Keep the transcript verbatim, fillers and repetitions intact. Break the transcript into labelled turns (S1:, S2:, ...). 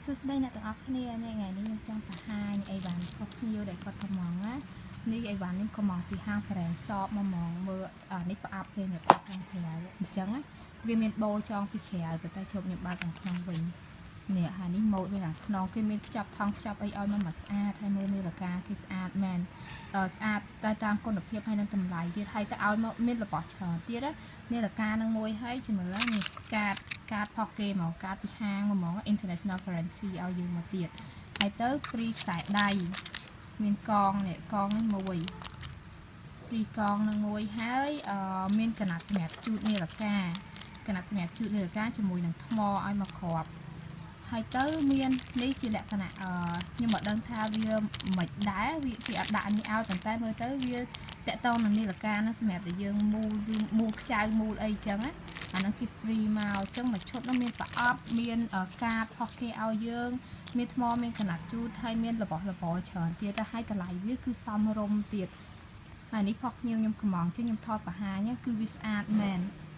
S1: សួស្តីអ្នកទាំងអស់គ្នាថ្ងៃនេះខ្ញុំចង់បង្ហាញអីវ៉ាន់ខុសគ្នាដែលគាត់កំងណានេះអីវ៉ាន់នេះកំងពីហាងប្រេងសបមកមកមើលនេះប្រអប់គេនៅខាងក្រៅអញ្ចឹងវាមានបោចងពីក្រៅប៉ុន្តែជប់ខ្ញុំបើកខាងក្នុងវិញនេះហើយនេះម៉ូតវាខាងក្នុងគេមានខ្ចប់ថងខ្ចប់អីឲ្យមកមកស្អាតហើយមើលនាឡិកាគេស្អាតមែនស្អាតតែតាមគុណភាពហើយនឹងតម្លៃទៀតហើយទៅឲ្យមកមានរបស់ច្រើនទៀតនាឡិកានឹងមួយហើយជំរឿននេះកាតកាតផុសគេមកកាតពីហាងមកហ្មង international currency ឲ្យយើងមកទៀតហើយទៅ free ខ្សែដៃមានកងនេះកងនេះមួយ free កងនឹងមួយហើយមានកណាត់សម្រាប់ជូតនាឡិកាកណាត់សម្រាប់ជូតនាឡិកាជាមួយនឹងថ្មឲ្យមកគ្រាប់ហើយទៅមាននេះជាលក្ខណៈអឺខ្ញុំមិនដឹងថាវាមិនដែរវាគេអត់ដាក់នេះឲ្យប៉ុន្តែមើលទៅវាតកតងនឹងនាឡិកាហ្នឹងសម្រាប់តែយើងមូលមូលខ្ចៅមូលអីចឹងណាអាហ្នឹងគេ free មកអញ្ចឹងមួយឈុតហ្នឹងមានប្រអប់មានកាតផុសគេឲ្យយើងមានថ្មមានកណាត់ជូតហើយមានរបស់របរច្រើនទៀតទៅហើយតម្លៃវាគឺសមរម្យទៀតហើយនេះផុសខ្ញុំខ្ញុំកំងចឹងខ្ញុំថតបង្ហាញគឺវាស្អាតមែន